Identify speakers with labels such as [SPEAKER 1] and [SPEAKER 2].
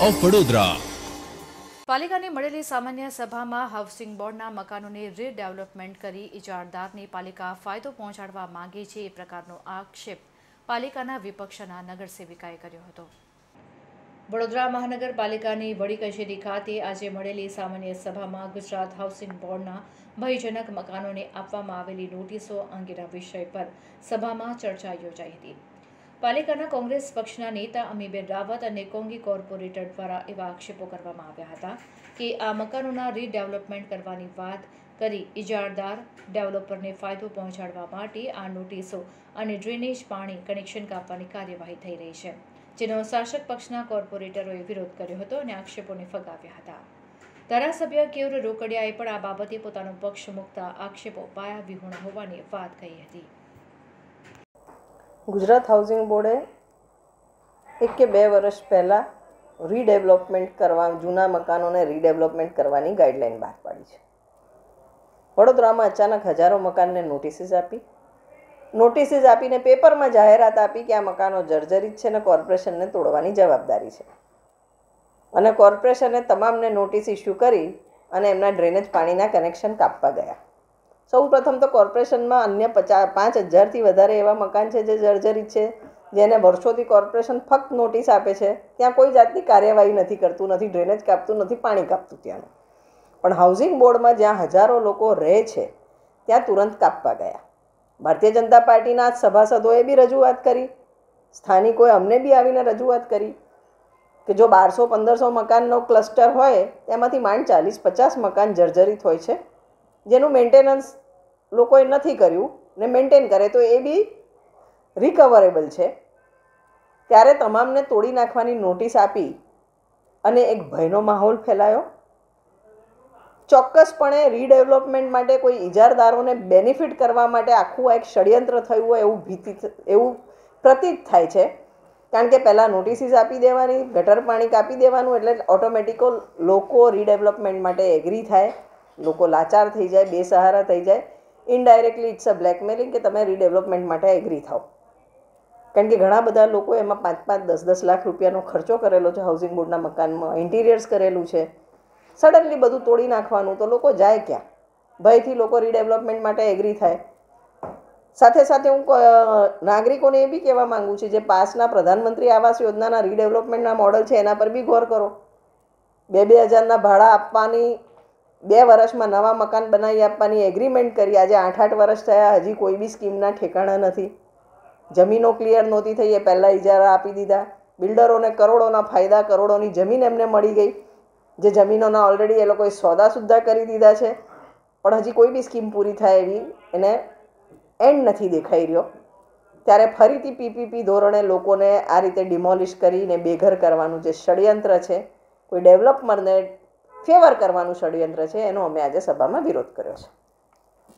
[SPEAKER 1] Of Vadodara.
[SPEAKER 2] પાલિકાની મળેલી સામાન્ય સભામાં હાઉસિંગ બોર્ડના મકાનોને રીડેવલપમેન્ટ કરી ઇજારદારને પાલિકા ફાયદો પહોંચાડવા માંગે છે એ પ્રકારનો આક્ષેપ પાલિકાના વિપક્ષના નગરસેવિકાએ કર્યો હતો। વડોદરા મહાનગરપાલિકાની વડી કચેરી ખાતે આજે મળેલી સામાન્ય સભામાં ગુજરાત હાઉસિંગ બોર્ડના ભયજનક મકાનોને આપવામાં આવેલી નોટિસો અંગેના વિષય પર સભામાં ચર્ચા યોજાઈ હતી। પાલિકાના કોંગ્રેસ પક્ષના નેતા અમીબેન રાવત અને કોંગી કોર્પોરેટર દ્વારા એવા આક્ષેપો કરવામાં આવ્યા હતા કે આ મકાનોના રીડેવલપમેન્ટ કરવાની વાત કરી ઇજારદાર ડેવલપરને ફાયદો પહોંચાડવા માટે આ નોટિસો અને ડ્રેનેજ પાણી કનેક્શન કાપવાની કાર્યવાહી થઈ રહી છે, જેનો શાસક પક્ષના કોર્પોરેટરોએ વિરોધ કર્યો હતો અને આક્ષેપોને ફગાવ્યા હતા। ધારાસભ્ય કેયુર રોકડિયાએ પણ આ બાબતે પોતાનો પક્ષ મૂકતા આક્ષેપો પાયાવિહોણા હોવાની વાત કહી હતી।
[SPEAKER 3] गुजरात हाउसिंग बोर्डे 1 के 2 वर्ष पहला रीडेवलपमेंट करवा जूना मकानों ने रीडेवलपमेंट करवानी गाइडलाइन बहार पाड़ी है। वडोदरा में अचानक हजारों मकान ने नोटिस आपीने पेपर में जाहेरात आपी कि आ मकानों जर्जरित है ने कॉर्पोरेशन ने तोड़वानी जवाबदारी है और कॉर्पोरेशने तमाम ने नोटिस इश्यू करी अने एमना ड्रेनेज पानीना कनेक्शन कापवा गया। सौ प्रथम तो कॉर्पोरेशन में अन्य 5,000 थी वधारे एवा मकान है जे जर्जरित है, जेने वर्षोथी कॉर्पोरेशन फक्त नोटिस आपे छे, त्यां कोई जातनी कार्यवाही नहीं करतुं, नहीं ड्रेनेज कापतुं, नहीं पाणी कापतुं। त्यां पण हाउसिंग बोर्ड में ज्यां हजारों लोको रहे छे त्यां तुरंत कापवा गया। भारतीय जनता पार्टीना सभासदोए बी रजूआत करी, स्थानिकोए अमने बी आवीने रजूआत करी कि जो 1200-1500 मकाननो क्लस्टर होय तेमांथी मांड 40-50 मकान जर्जरित होय छे, जेनुं मेन्टेनन्स लोकोए नहीं कर्युं ने मेन्टेन करे तो ए बी रिकवरेबल है, त्यारे तमामने तोड़ी नाखवानी नोटिस आपी अने एक भयनो माहौल फैलायो। चोक्कसपणे रीडेवलपमेंट माटे कोई इजारदारोने बेनिफिट करवा माटे आखुं एक षड्यंत्र थयुं होय एवुं प्रतीत थाय छे, कारण के पहला नोटिस आपी देवानी, गटर पाणी कापी देवानुं एटले ऑटोमेटिक लोको रीडेवलपमेंट माटे एग्री थाय, लोको लाचार थई जाय, बेसहारा थई जाय। इनडायरेक्टली इट्स अ ब्लेकमेलिंग के तमे रीडेवलपमेंट माटे एग्री थाओ, कारण के घणा बधा लोको एमां 5-5, 10-10 लाख रुपयानो खर्चो करेलो छे हाउसिंग बोर्डना मकानमां, इंटीरियर्स करेलुं छे, सडनली बधुं तोड़ी नाखवानुं तो लोको जाय क्यां? भयथी लोको रीडेवलपमेंट माटे एग्री थाय। साथे साथे हूँ नागरिकोने ए बी कहेवा मांगू छुं जे पासना प्रधानमंत्री आवास योजनाना रीडेवलपमेंटना मॉडल छे एना पर बी गौर करो। 2-2 हजारना भाड़ा आपवानी 2 वर्ष में नवा मकान बनावी आपवानी एग्रीमेंट करी, आज 8-8 वर्ष थया, हजी कोई भी स्कीमना ठेकाणा नहीं। जमीनों क्लियर नहोती थई, पहला इजारा आपी दीधा, बिल्डरों ने करोड़ों फायदा, करोड़ों जमीन एमने मळी गई, जे जमीनों ऑलरेडी ए लोकोए सौदा सुद्धा करी दीधा छे, पण हजी कोई भी स्कीम पूरी थाय एवी एने एंड नहीं देखाई रह्यो। त्यारे फरीथी पीपीपी धोरणे लोकोने आ रीते डिमोलिश करीने बेघर करवानुं जे षड्यंत्र छे, कोई डेवलपरने फेवर करवानुं षड्यंत्र छे, एनो अमे आज सभामां विरोध कर्यो छे।